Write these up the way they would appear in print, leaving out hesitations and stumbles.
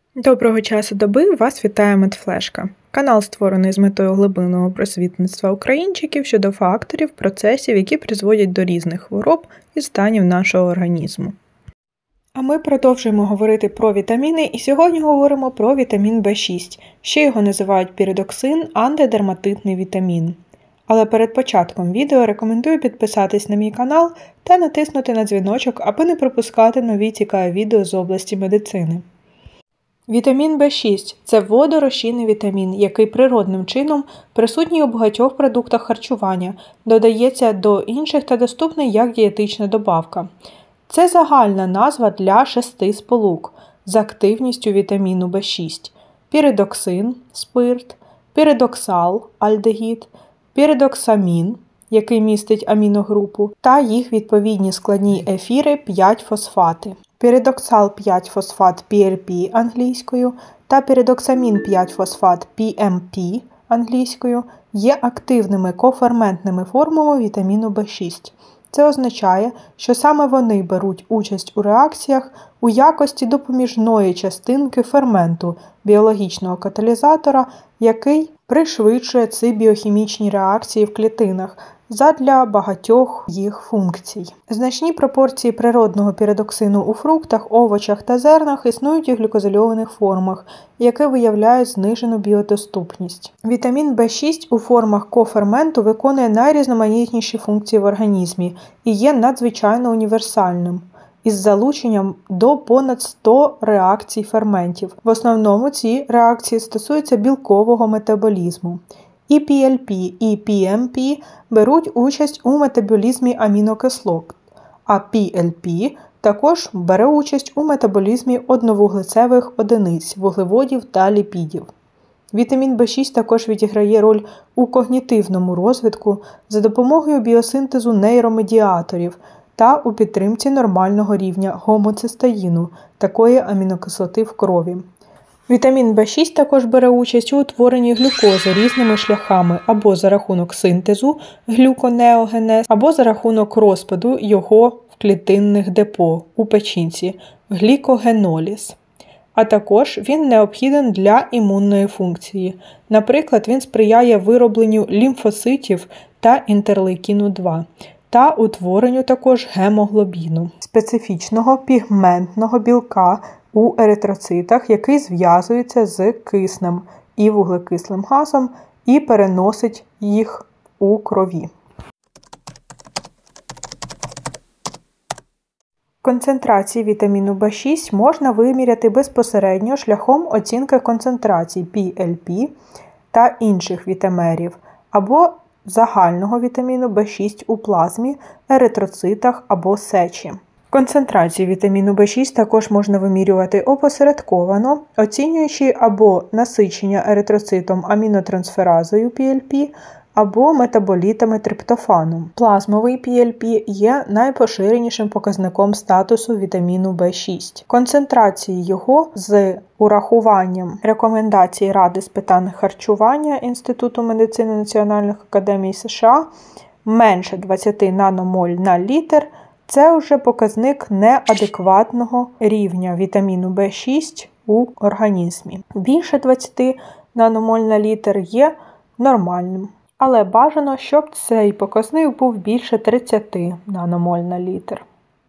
Доброго часу доби, вас вітає Медфлешка. Канал створений з метою глибинного просвітництва українчиків щодо факторів, процесів, які призводять до різних хвороб і станів нашого організму. А ми продовжуємо говорити про вітаміни і сьогодні говоримо про вітамін В6. Ще його називають піридоксин, антидерматитний вітамін. Але перед початком відео рекомендую підписатись на мій канал та натиснути на дзвіночок, аби не пропускати нові цікаві відео з області медицини. Вітамін В6 – це водорозчинний вітамін, який природним чином присутній у багатьох продуктах харчування, додається до інших та доступний як дієтична добавка. Це загальна назва для 6 сполук з активністю вітаміну В6 – піридоксин – спирт, піридоксал – альдегід, піридоксамін, який містить аміногрупу, та їх відповідні складні ефіри 5-фосфати. Піридоксал 5-фосфат PRP англійською та піридоксамін 5-фосфат PMP англійською є активними коферментними формами вітаміну В6. Це означає, що саме вони беруть участь у реакціях у якості допоміжної частинки ферменту біологічного каталізатора, який пришвидшує ці біохімічні реакції в клітинах задля багатьох їх функцій. Значні пропорції природного піридоксину у фруктах, овочах та зернах існують у глюкозильованих формах, які виявляють знижену біодоступність. Вітамін В6 у формах коферменту виконує найрізноманітніші функції в організмі і є надзвичайно універсальним, із залученням до понад 100 реакцій ферментів. В основному ці реакції стосуються білкового метаболізму. І PLP, і PMP беруть участь у метаболізмі амінокислот, а PLP також бере участь у метаболізмі одновуглецевих одиниць, вуглеводів та ліпідів. Вітамін В6 також відіграє роль у когнітивному розвитку за допомогою біосинтезу нейромедіаторів та у підтримці нормального рівня гомоцистеїну, такої амінокислоти в крові. Вітамін В6 також бере участь у утворенні глюкози різними шляхами або за рахунок синтезу глюконеогенез, або за рахунок розпаду його в клітинних депо у печінці глікогеноліз. А також він необхіден для імунної функції. Наприклад, він сприяє виробленню лімфоцитів та інтерлейкіну-2 та утворенню також гемоглобіну, специфічного пігментного білка у еритроцитах, який зв'язується з киснем і вуглекислим газом і переносить їх у крові. Концентрації вітаміну В6 можна виміряти безпосередньо шляхом оцінки концентрацій PLP та інших вітамерів або загального вітаміну В6 у плазмі, еритроцитах або сечі. Концентрацію вітаміну В6 також можна вимірювати опосередковано, оцінюючи або насичення еритроцитом амінотрансферазою PLP, або метаболітами триптофану. Плазмовий PLP є найпоширенішим показником статусу вітаміну В6. Концентрації його з урахуванням рекомендацій Ради з питань харчування Інституту медицини Національних академій США менше 20 наномоль на літр – це вже показник неадекватного рівня вітаміну В6 у організмі. Більше 20 наномоль на літр є нормальним. Але бажано, щоб цей показник був більше 30 наномоль на літр.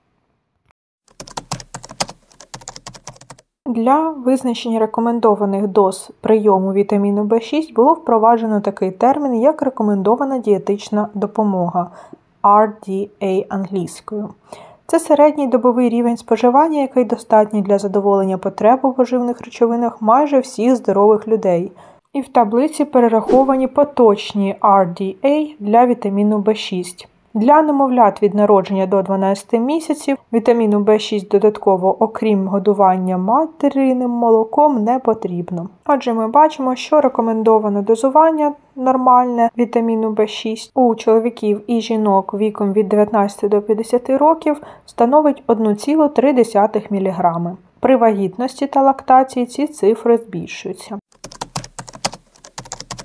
Для визначення рекомендованих доз прийому вітаміну В6 було впроваджено такий термін, як рекомендована дієтична допомога – RDA англійською. Це середній добовий рівень споживання, який достатній для задоволення потреб у поживних речовинах майже всіх здорових людей. І в таблиці перераховані поточні RDA для вітаміну В6. Для немовлят від народження до 12 місяців вітаміну В6 додатково, окрім годування материним молоком, не потрібно. Отже, ми бачимо, що рекомендоване дозування нормальне вітаміну В6 у чоловіків і жінок віком від 19 до 50 років становить 1,3 мг. При вагітності та лактації ці цифри збільшуються.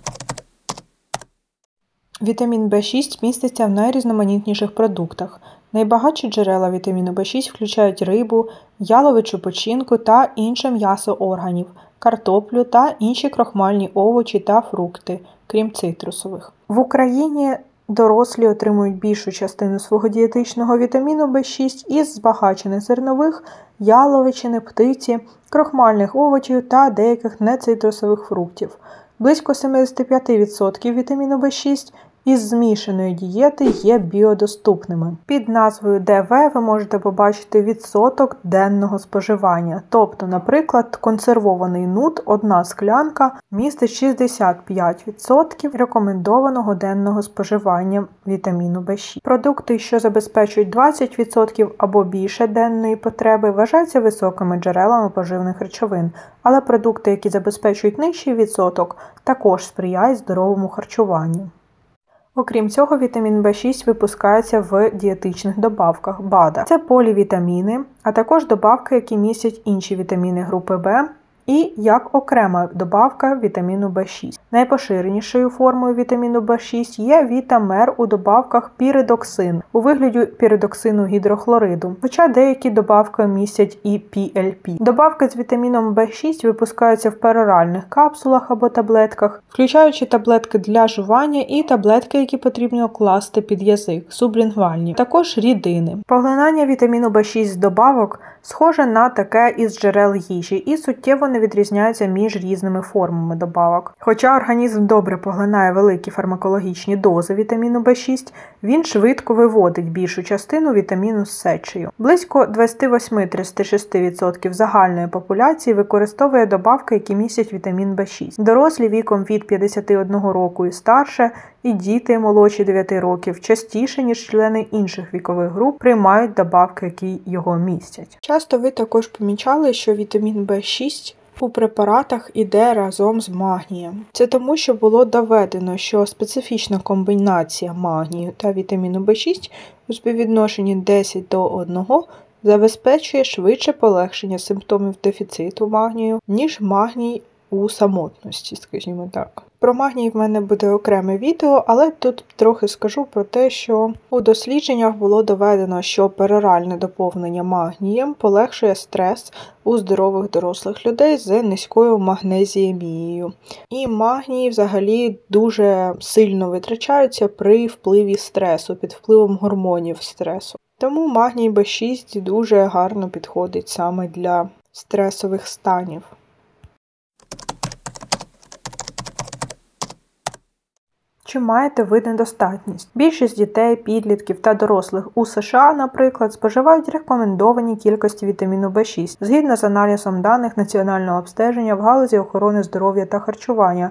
Вітамін В6 міститься в найрізноманітніших продуктах. Найбагатші джерела вітаміну В6 включають рибу, яловичу печінку та інше м'ясо органів, картоплю та інші крохмальні овочі та фрукти, крім цитрусових. В Україні дорослі отримують більшу частину свого дієтичного вітаміну В6 із збагачених зернових, яловичини, птиці, крохмальних овочів та деяких нецитрусових фруктів. Близько 75% вітаміну В6 із змішаної дієти є біодоступними. Під назвою ДВ ви можете побачити відсоток денного споживання. Тобто, наприклад, консервований нут, одна склянка, містить 65% рекомендованого денного споживання вітаміну В6. Продукти, що забезпечують 20% або більше денної потреби, вважаються високими джерелами поживних речовин, але продукти, які забезпечують нижчий відсоток, також сприяють здоровому харчуванню. Окрім цього, вітамін В6 випускається в дієтичних добавках БАДах. Це полівітаміни, а також добавки, які містять інші вітаміни групи В, і як окрема добавка вітаміну В6. Найпоширенішою формою вітаміну В6 є вітамер у добавках піридоксин у вигляді піридоксину гідрохлориду, хоча деякі добавки містять і ПЛП. Добавки з вітаміном В6 випускаються в пероральних капсулах або таблетках, включаючи таблетки для жування і таблетки, які потрібно класти під язик, сублінгвальні, також рідини. Поглинання вітаміну В6 з добавок схоже на таке із джерел їжі і суттєво не відрізняються між різними формами добавок. Хоча організм добре поглинає великі фармакологічні дози вітаміну В6, він швидко виводить більшу частину вітаміну з сечею. Близько 28-36% загальної популяції використовує добавки, які містять вітамін В6. Дорослі віком від 51 року і старше, і діти молодші 9 років частіше, ніж члени інших вікових груп, приймають добавки, які його містять. Часто ви також помічали, що вітамін В6 у препаратах іде разом з магнієм. Це тому, що було доведено, що специфічна комбінація магнію та вітаміну В6 у співвідношенні 10 до 1 забезпечує швидше полегшення симптомів дефіциту магнію, ніж магній у самотності, скажімо так. Про магній в мене буде окреме відео, але тут трохи скажу про те, що у дослідженнях було доведено, що пероральне доповнення магнієм полегшує стрес у здорових дорослих людей з низькою магнезіемією. І магній взагалі дуже сильно витрачається при впливі стресу, під впливом гормонів стресу. Тому магній В6 дуже гарно підходить саме для стресових станів. Чи маєте ви недостатність? Більшість дітей, підлітків та дорослих у США, наприклад, споживають рекомендовані кількості вітаміну В6, згідно з аналізом даних Національного обстеження в галузі охорони здоров'я та харчування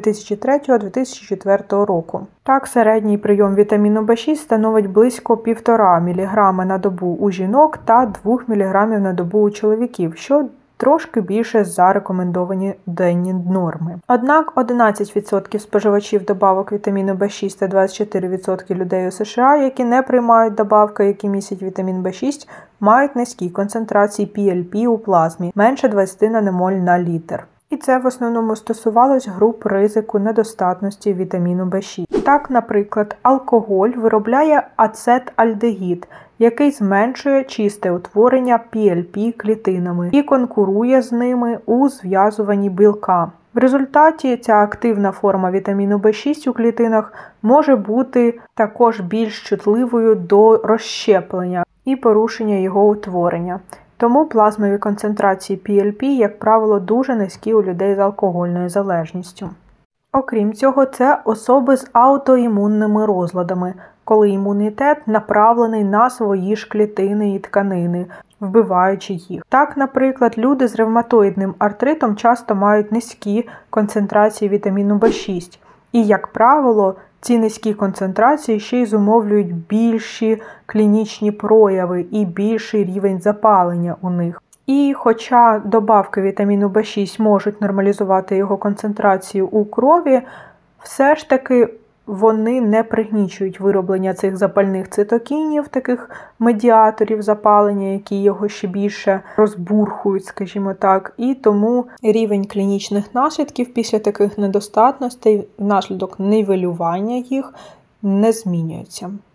2003-2004 року. Так, середній прийом вітаміну В6 становить близько 1,5 мг на добу у жінок та 2 мг на добу у чоловіків, що трошки більше за рекомендовані денні норми. Однак 11% споживачів добавок вітаміну В6 та 24% людей у США, які не приймають добавки, які містять вітамін В6, мають низькі концентрації ПЛП у плазмі, менше 20 наномоль на літр. І це в основному стосувалось груп ризику недостатності вітаміну В6. Так, наприклад, алкоголь виробляє ацетальдегід, який зменшує чисте утворення ПЛП клітинами і конкурує з ними у зв'язуванні білка. В результаті ця активна форма вітаміну В6 у клітинах може бути також більш чутливою до розщеплення і порушення його утворення. Тому плазмові концентрації ПЛП, як правило, дуже низькі у людей з алкогольною залежністю. Окрім цього, це особи з аутоімунними розладами, коли імунітет направлений на свої ж клітини і тканини, вбиваючи їх. Так, наприклад, люди з ревматоїдним артритом часто мають низькі концентрації вітаміну В6. І, як правило, ці низькі концентрації ще й зумовлюють більші клінічні прояви і більший рівень запалення у них. І хоча добавки вітаміну В6 можуть нормалізувати його концентрацію у крові, все ж таки вони не пригнічують вироблення цих запальних цитокінів, таких медіаторів запалення, які його ще більше розбурхують, скажімо так. І тому рівень клінічних наслідків після таких недостатностей, внаслідок нівелювання їх, не змінюється.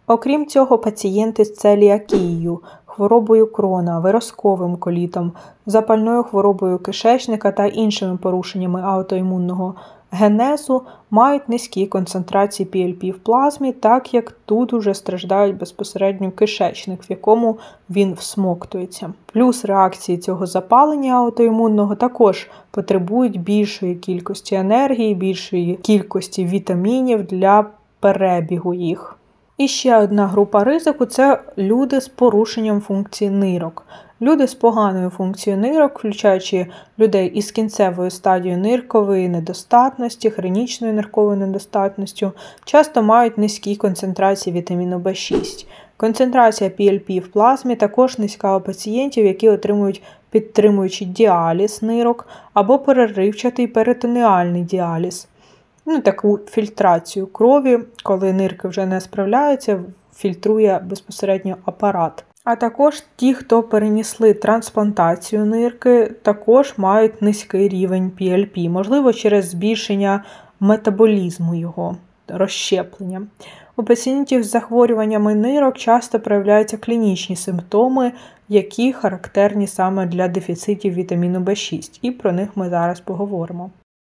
Окрім цього, пацієнти з целіакією, хворобою Крона, виразковим колітом, запальною хворобою кишечника та іншими порушеннями аутоімунного генезу мають низькі концентрації PLP в плазмі, так як тут уже страждають безпосередньо кишечник, в якому він всмоктується. Плюс реакції цього запалення аутоімунного також потребують більшої кількості енергії, більшої кількості вітамінів для перебігу їх. І ще одна група ризику – це люди з порушенням функції нирок. Люди з поганою функцією нирок, включаючи людей із кінцевою стадією ниркової недостатності, хронічною нирковою недостатністю, часто мають низькі концентрації вітаміну В6. Концентрація PLP в плазмі також низька у пацієнтів, які отримують підтримуючий діаліз нирок або переривчатий перитонеальний діаліз. Таку фільтрацію крові, коли нирки вже не справляються, фільтрує безпосередньо апарат. А також ті, хто перенесли трансплантацію нирки, також мають низький рівень PLP, можливо, через збільшення метаболізму його, розщеплення. У пацієнтів з захворюваннями нирок часто проявляються клінічні симптоми, які характерні саме для дефіцитів вітаміну В6, і про них ми зараз поговоримо.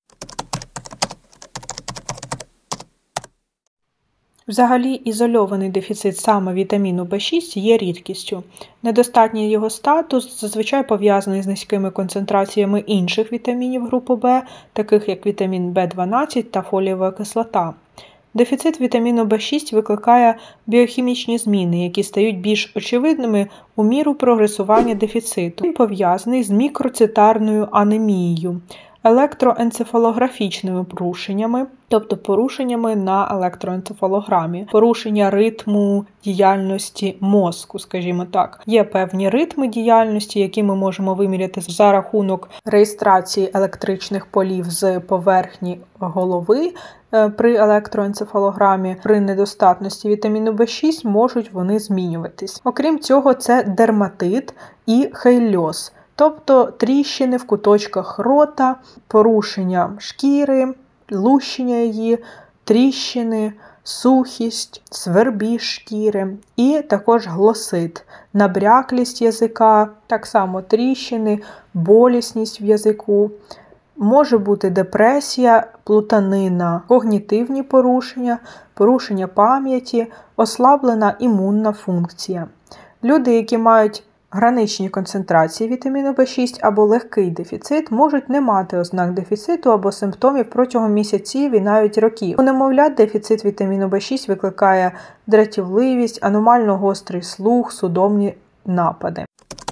Взагалі, ізольований дефіцит саме вітаміну В6 є рідкістю. Недостатній його статус зазвичай пов'язаний з низькими концентраціями інших вітамінів групи В, таких як вітамін В12 та фолієва кислота. Дефіцит вітаміну В6 викликає біохімічні зміни, які стають більш очевидними у міру прогресування дефіциту. Він пов'язаний з мікроцитарною анемією, електроенцефалографічними порушеннями, тобто порушеннями на електроенцефалограмі, порушення ритму діяльності мозку, скажімо так. Є певні ритми діяльності, які ми можемо виміряти за рахунок реєстрації електричних полів з поверхні голови при електроенцефалограмі. При недостатності вітаміну В6 можуть вони змінюватись. Окрім цього, це дерматит і хейльоз, тобто тріщини в куточках рота, порушення шкіри, лущення її, тріщини, сухість, свербіж шкіри і також глосит, набряклість язика, так само тріщини, болісність в язику. Може бути депресія, плутанина, когнітивні порушення, порушення пам'яті, ослаблена імунна функція. Люди, які мають граничні концентрації вітаміну В6 або легкий дефіцит, можуть не мати ознак дефіциту або симптомів протягом місяців і навіть років. У немовлят дефіцит вітаміну В6 викликає дратівливість, аномально гострий слух, судомні напади.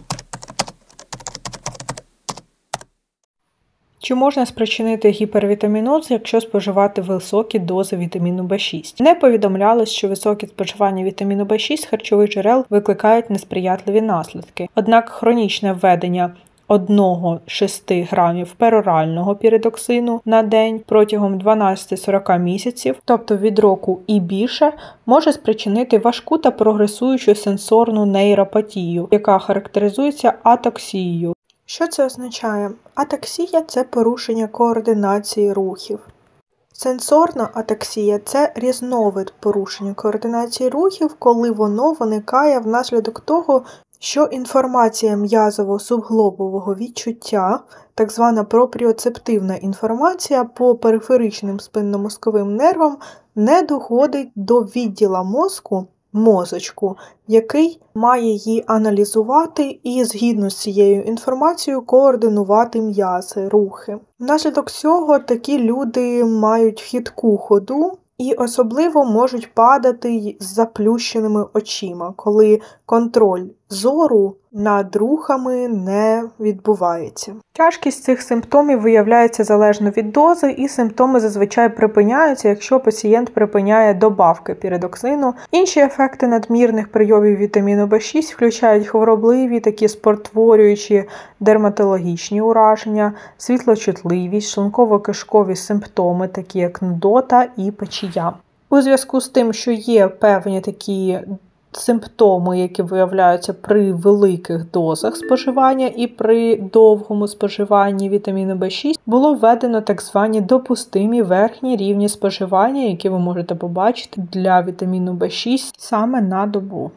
Чи можна спричинити гіпервітаміноз, якщо споживати високі дози вітаміну В6? Не повідомлялось, що високе споживання вітаміну В6 з харчових джерел викликають несприятливі наслідки. Однак хронічне введення 1-6 грамів перорального піридоксину на день протягом 12-40 місяців, тобто від року і більше, може спричинити важку та прогресуючу сенсорну нейропатію, яка характеризується атаксією. Що це означає? Атаксія – це порушення координації рухів. Сенсорна атаксія – це різновид порушення координації рухів, коли воно виникає внаслідок того, що інформація м'язово-субглобового відчуття, так звана пропріоцептивна інформація по периферичним спинномозковим нервам, не доходить до відділа мозочку, який має її аналізувати і згідно з цією інформацією координувати м'язи, рухи. Внаслідок цього такі люди мають хитку ходу і особливо можуть падати з заплющеними очима, коли контроль зору над рухами не відбувається. Тяжкість цих симптомів виявляється залежно від дози, і симптоми зазвичай припиняються, якщо пацієнт припиняє добавки піридоксину. Інші ефекти надмірних прийомів вітаміну В6 включають хворобливі, такі спортворюючі дерматологічні ураження, світлочутливість, шлунково-кишкові симптоми, такі як нудота і печія. У зв'язку з тим, що є певні такі симптоми, які виявляються при великих дозах споживання і при довгому споживанні вітаміну В6, було введено так звані допустимі верхні рівні споживання, які ви можете побачити для вітаміну В6 саме на добу.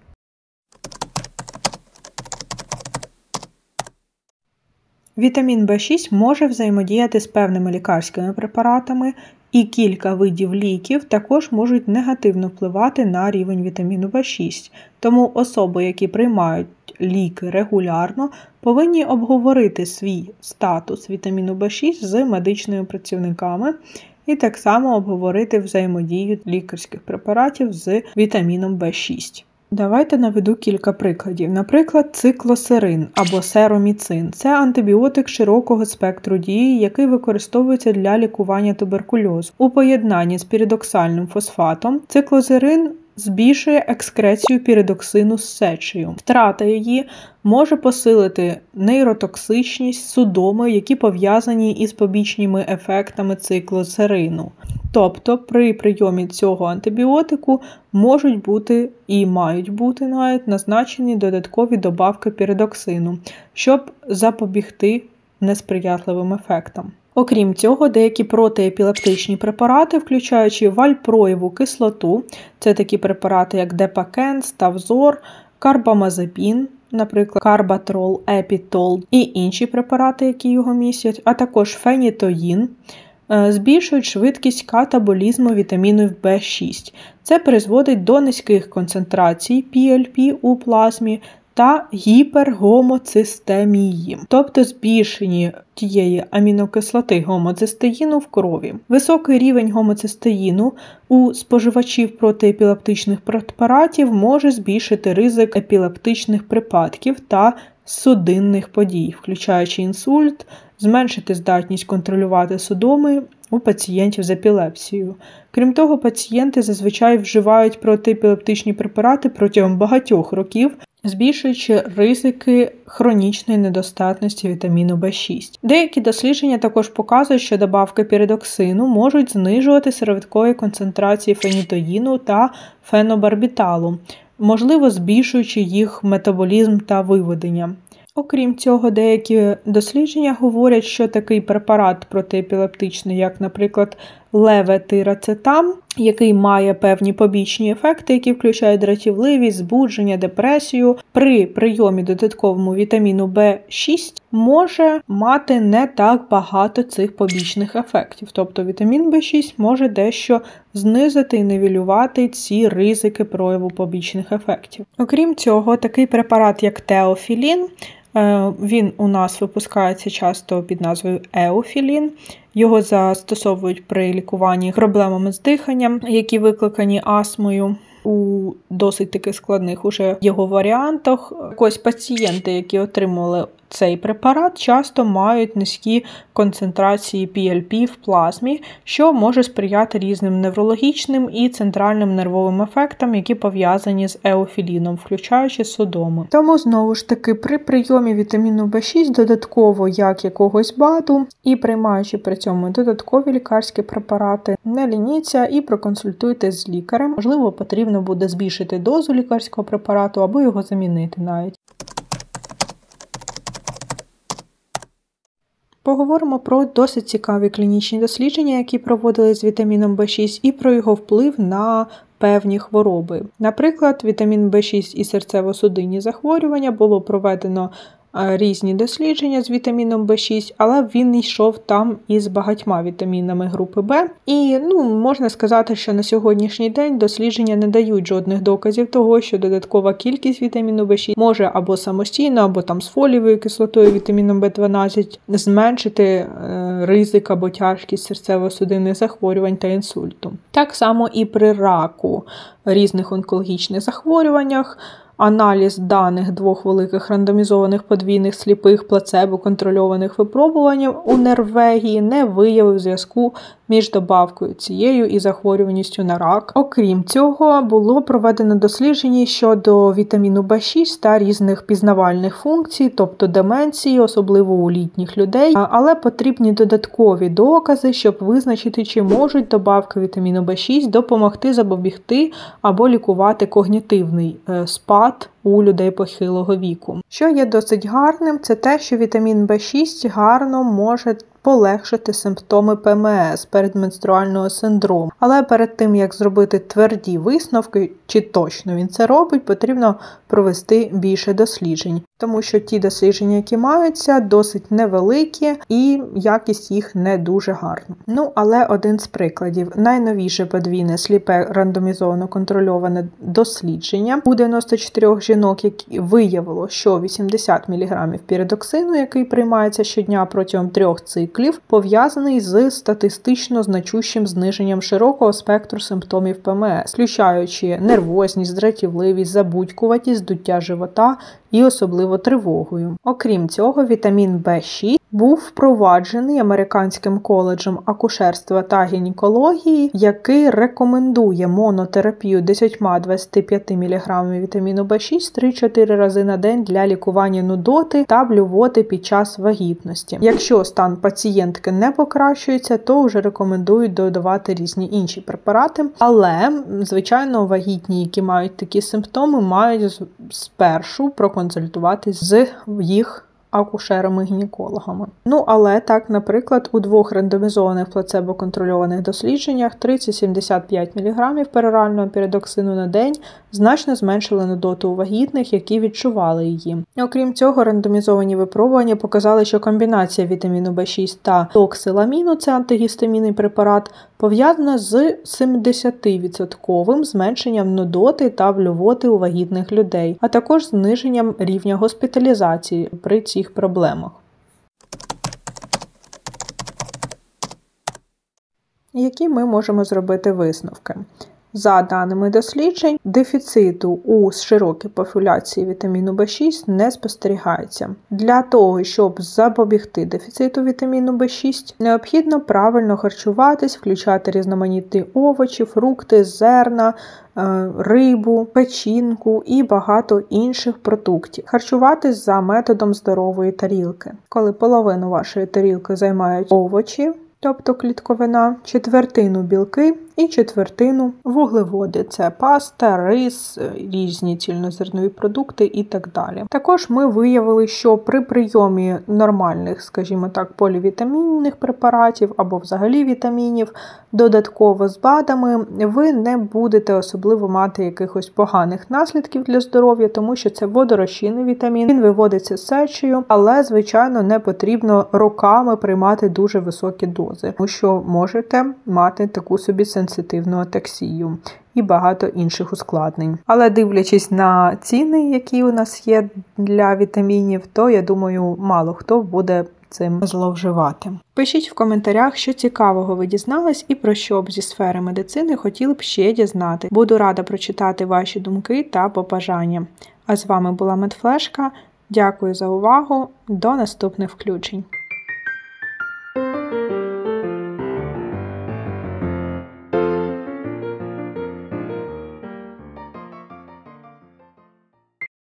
Вітамін В6 може взаємодіяти з певними лікарськими препаратами, і кілька видів ліків також можуть негативно впливати на рівень вітаміну В6. Тому особи, які приймають ліки регулярно, повинні обговорити свій статус вітаміну В6 з медичними працівниками і так само обговорити взаємодію лікарських препаратів з вітаміном В6. Давайте наведу кілька прикладів. Наприклад, циклосерин або сероміцин – це антибіотик широкого спектру дії, який використовується для лікування туберкульозу. У поєднанні з піридоксальним фосфатом циклосерин збільшує екскрецію піридоксину з сечею. Втрата її може посилити нейротоксичність, судоми, які пов'язані із побічними ефектами циклосерину. Тобто при прийомі цього антибіотику можуть бути і мають бути навіть назначені додаткові добавки піридоксину, щоб запобігти несприятливим ефектам. Окрім цього, деякі протиепілептичні препарати, включаючи вальпроєву кислоту, це такі препарати, як Депакен, Ставзор, карбамазепін, наприклад, карбатрол, епітол і інші препарати, які його містять, а також фенітоїн, збільшують швидкість катаболізму вітаміну В6. Це призводить до низьких концентрацій PLP у плазмі та гіпергомоцистемії, тобто збільшення тієї амінокислоти гомоцистеїну в крові. Високий рівень гомоцистеїну у споживачів протиепілептичних препаратів може збільшити ризик епілептичних припадків та судинних подій, включаючи інсульт, зменшити здатність контролювати судоми у пацієнтів з епілепсією. Крім того, пацієнти зазвичай вживають протиепілептичні препарати протягом багатьох років, збільшуючи ризики хронічної недостатності вітаміну В6. Деякі дослідження також показують, що добавки піридоксину можуть знижувати середовикові концентрації фенітоїну та фенобарбіталу, можливо, збільшуючи їх метаболізм та виведення. Окрім цього, деякі дослідження говорять, що такий препарат протиепілептичний, як, наприклад, леветирацетам, який має певні побічні ефекти, які включають дратівливість, збудження, депресію, при прийомі додатковому вітаміну В6 може мати не так багато цих побічних ефектів. Тобто вітамін В6 може дещо знизити і нівелювати ці ризики прояву побічних ефектів. Окрім цього, такий препарат, як теофілін, він у нас випускається часто під назвою еофілін. Його застосовують при лікуванні проблемами з диханням, які викликані астмою у досить таких складних уже його варіантах. Ось пацієнти, які отримували цей препарат, часто мають низькі концентрації PLP в плазмі, що може сприяти різним неврологічним і центральним нервовим ефектам, які пов'язані з еофіліном, включаючи судоми. Тому, знову ж таки, при прийомі вітаміну В6 додатково як якогось БАДу і приймаючи при цьому додаткові лікарські препарати, не лініться і проконсультуйте з лікарем. Можливо, потрібно буде збільшити дозу лікарського препарату або його замінити навіть. Поговоримо про досить цікаві клінічні дослідження, які проводили з вітаміном В6, і про його вплив на певні хвороби. Наприклад, вітамін В6 і серцево-судинні захворювання було проведено різні дослідження з вітаміном В6, але він йшов там із багатьма вітамінами групи В. І, можна сказати, що на сьогоднішній день дослідження не дають жодних доказів того, що додаткова кількість вітаміну В6 може або самостійно, або там з фолієвою кислотою, вітаміном В12 зменшити ризик або тяжкість серцево-судинних захворювань та інсульту. Так само і при раку, різних онкологічних захворюваннях, аналіз даних двох великих рандомізованих подвійних сліпих плацебо-контрольованих випробувань у Норвегії не виявив зв'язку між добавкою цією і захворюваністю на рак. Окрім цього, було проведено дослідження щодо вітаміну В6 та різних пізнавальних функцій, тобто деменції, особливо у літніх людей, але потрібні додаткові докази, щоб визначити, чи можуть добавки вітаміну В6 допомогти запобігти або лікувати когнітивний спад у людей похилого віку. Що є досить гарним, це те, що вітамін В6 гарно може полегшити симптоми ПМС, передменструального синдрому. Але перед тим, як зробити тверді висновки, чи точно він це робить, потрібно провести більше досліджень. Тому що ті дослідження, які маються, досить невеликі і якість їх не дуже гарна. Але один з прикладів. Найновіше подвійне сліпе рандомізовано контрольоване дослідження у 94 жінок, які виявило, що 80 мг піридоксину, який приймається щодня протягом 3 циклів, пов'язаний з статистично значущим зниженням широкого спектру симптомів ПМС, включаючи нервозність, дратівливість, забудькуватість, здуття живота і особливо тривогою. Окрім цього, вітамін В6 був впроваджений Американським коледжем акушерства та гінекології, який рекомендує монотерапію 10-25 мг вітаміну В6 3-4 рази на день для лікування нудоти та блювоти під час вагітності. Якщо стан пацієнтки не покращується, то вже рекомендують додавати різні інші препарати. Але, звичайно, вагітні, які мають такі симптоми, мають спершу проконсультуватись з їх акушерами-гінекологами. Але так, наприклад, у 2 рандомізованих плацебо-контрольованих дослідженнях 30-75 мг перорального піридоксину на день значно зменшили нудоту у вагітних, які відчували її. Окрім цього, рандомізовані випробування показали, що комбінація вітаміну В6 та токсиламіну, це антигістамінний препарат, пов'язана з 70% зменшенням нудоти та блювоти у вагітних людей, а також зниженням рівня госпіталізації при цих проблемах. Які ми можемо зробити висновки? За даними досліджень, дефіциту у широкій популяції вітаміну В6 не спостерігається. Для того, щоб запобігти дефіциту вітаміну В6, необхідно правильно харчуватись, включати різноманітні овочі, фрукти, зерна, рибу, печінку і багато інших продуктів. Харчуватись за методом здорової тарілки. Коли половину вашої тарілки займають овочі, тобто клітковина, 1/4 білки і 1/4 вуглеводи. Це паста, рис, різні цільнозернові продукти і так далі. Також ми виявили, що при прийомі нормальних, скажімо так, полівітамінних препаратів або взагалі вітамінів, додатково з БАДами, ви не будете особливо мати якихось поганих наслідків для здоров'я, тому що це водорозчинний вітамін, він виводиться сечею, але, звичайно, не потрібно роками приймати дуже високі дози, тому що можете мати таку собі сенситивну атаксію і багато інших ускладнень. Але дивлячись на ціни, які у нас є для вітамінів, то, я думаю, мало хто буде цим зловживати. Пишіть в коментарях, що цікавого ви дізнались і про що б зі сфери медицини хотіли б ще дізнати. Буду рада прочитати ваші думки та побажання. А з вами була Медфлешка. Дякую за увагу. До наступних включень.